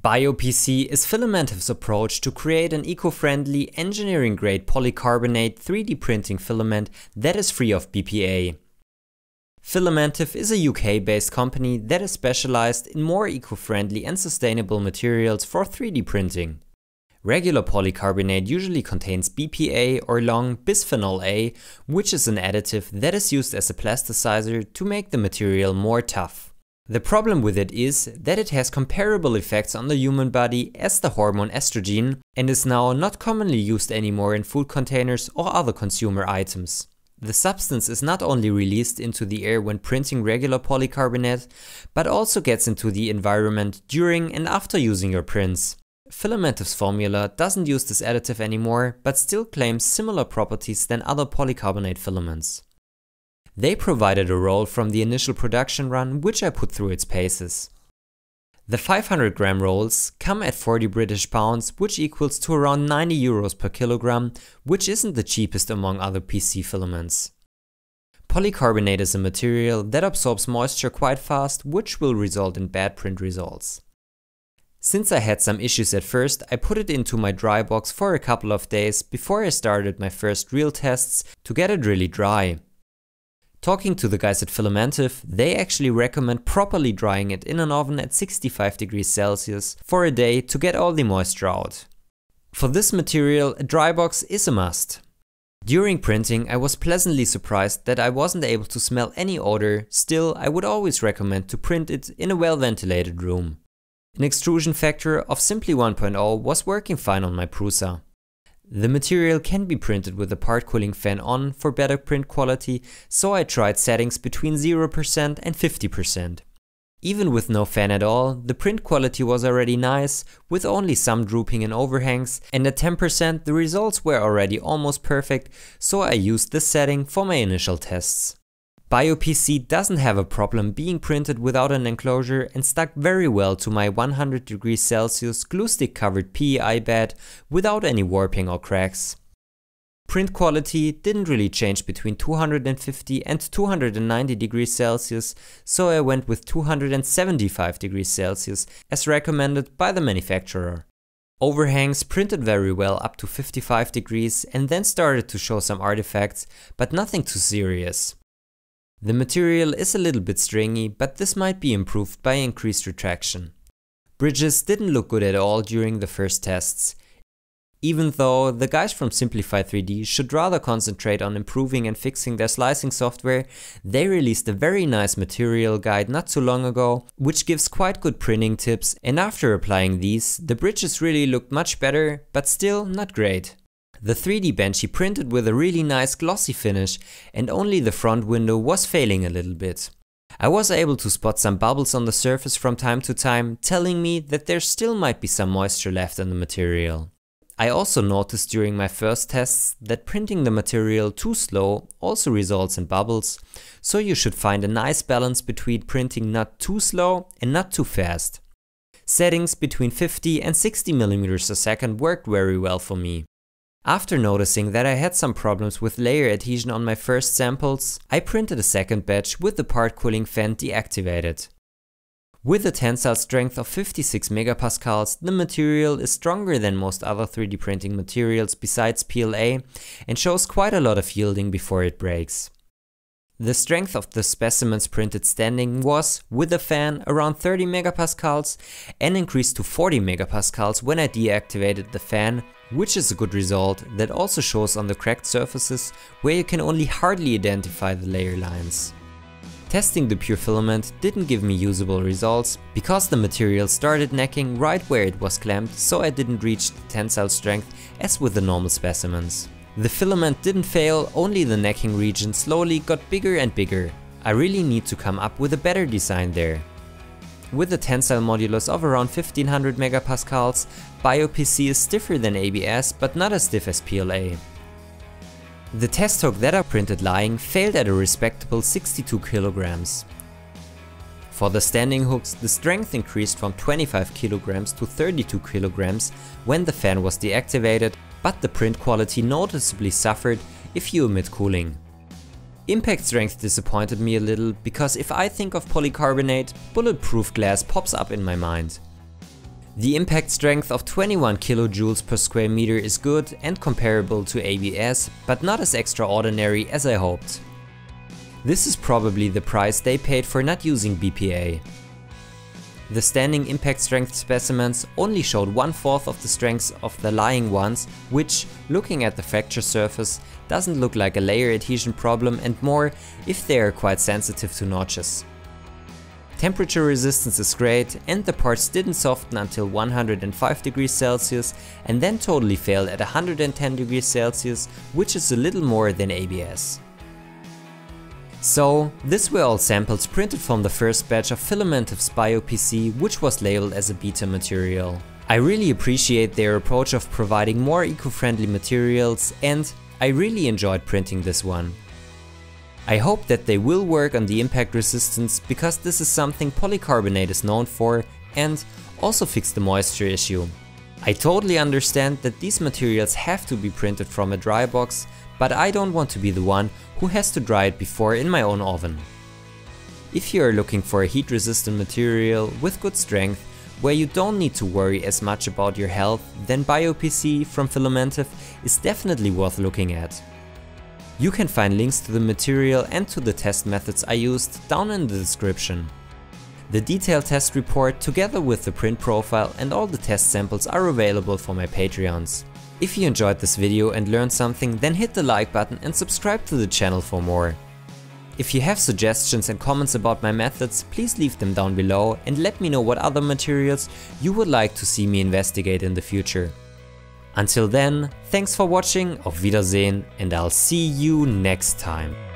bioPC is Filamentive's approach to create an eco-friendly, engineering-grade polycarbonate 3D printing filament that is free of BPA. Filamentive is a UK-based company that is specialized in more eco-friendly and sustainable materials for 3D printing. Regular polycarbonate usually contains BPA or long bisphenol A, which is an additive that is used as a plasticizer to make the material more tough. The problem with it is that it has comparable effects on the human body as the hormone estrogen and is now not commonly used anymore in food containers or other consumer items. The substance is not only released into the air when printing regular polycarbonate, but also gets into the environment during and after using your prints. Filamentive's formula doesn't use this additive anymore, but still claims similar properties than other polycarbonate filaments. They provided a roll from the initial production run, which I put through its paces. The 500 gram rolls come at 40 British pounds, which equals to around 90 euros per kilogram, which isn't the cheapest among other PC filaments. Polycarbonate is a material that absorbs moisture quite fast, which will result in bad print results. Since I had some issues at first, I put it into my dry box for a couple of days before I started my first real tests to get it really dry. Talking to the guys at Filamentive, they actually recommend properly drying it in an oven at 65 degrees Celsius for a day to get all the moisture out. For this material, a dry box is a must. During printing, I was pleasantly surprised that I wasn't able to smell any odor. Still, I would always recommend to print it in a well-ventilated room. An extrusion factor of simply 1.0 was working fine on my Prusa. The material can be printed with the part cooling fan on for better print quality, so I tried settings between 0% and 50%. Even with no fan at all, the print quality was already nice, with only some drooping and overhangs, and at 10% the results were already almost perfect, so I used this setting for my initial tests. bioPC doesn't have a problem being printed without an enclosure and stuck very well to my 100 degrees Celsius glue stick covered PEI bed without any warping or cracks. Print quality didn't really change between 250 and 290 degrees Celsius, so I went with 275 degrees Celsius as recommended by the manufacturer. Overhangs printed very well up to 55 degrees and then started to show some artifacts, but nothing too serious. The material is a little bit stringy, but this might be improved by increased retraction. Bridges didn't look good at all during the first tests. Even though the guys from Simplify 3D should rather concentrate on improving and fixing their slicing software, they released a very nice material guide not too long ago, which gives quite good printing tips, and after applying these, the bridges really looked much better, but still not great. The 3D Benchy printed with a really nice glossy finish, and only the front window was failing a little bit. I was able to spot some bubbles on the surface from time to time, telling me that there still might be some moisture left in the material. I also noticed during my first tests that printing the material too slow also results in bubbles, so you should find a nice balance between printing not too slow and not too fast. Settings between 50 and 60 mm a second worked very well for me. After noticing that I had some problems with layer adhesion on my first samples, I printed a second batch with the part cooling fan deactivated. With a tensile strength of 56 megapascals, the material is stronger than most other 3D printing materials besides PLA and shows quite a lot of yielding before it breaks. The strength of the specimens printed standing was, with the fan, around 30 megapascals and increased to 40 megapascals when I deactivated the fan, which is a good result that also shows on the cracked surfaces where you can only hardly identify the layer lines. Testing the pure filament didn't give me usable results because the material started necking right where it was clamped, so I didn't reach the tensile strength as with the normal specimens. The filament didn't fail, only the necking region slowly got bigger and bigger. I really need to come up with a better design there. With a tensile modulus of around 1500 megapascals, bioPC is stiffer than ABS but not as stiff as PLA. The test hook that I printed lying failed at a respectable 62 kilograms. For the standing hooks, the strength increased from 25 kilograms to 32 kilograms when the fan was deactivated, but the print quality noticeably suffered if you omit cooling. Impact strength disappointed me a little because if I think of polycarbonate, bulletproof glass pops up in my mind. The impact strength of 21 kilojoules per square meter is good and comparable to ABS, but not as extraordinary as I hoped. This is probably the price they paid for not using BPA. The standing impact strength specimens only showed 1/4 of the strength of the lying ones, which, looking at the fracture surface, doesn't look like a layer adhesion problem and more if they are quite sensitive to notches. Temperature resistance is great and the parts didn't soften until 105 degrees Celsius and then totally failed at 110 degrees Celsius, which is a little more than ABS. So, these were all samples printed from the first batch of Filamentives bioPC, which was labeled as a beta material. I really appreciate their approach of providing more eco-friendly materials and I really enjoyed printing this one. I hope that they will work on the impact resistance because this is something polycarbonate is known for, and also fix the moisture issue. I totally understand that these materials have to be printed from a dry box, but I don't want to be the one who has to dry it before in my own oven. If you are looking for a heat resistant material with good strength, where you don't need to worry as much about your health, then bioPC from Filamentive is definitely worth looking at. You can find links to the material and to the test methods I used down in the description. The detailed test report together with the print profile and all the test samples are available for my Patreons. If you enjoyed this video and learned something, then hit the like button and subscribe to the channel for more. If you have suggestions and comments about my methods, please leave them down below and let me know what other materials you would like to see me investigate in the future. Until then, thanks for watching, auf Wiedersehen, and I'll see you next time.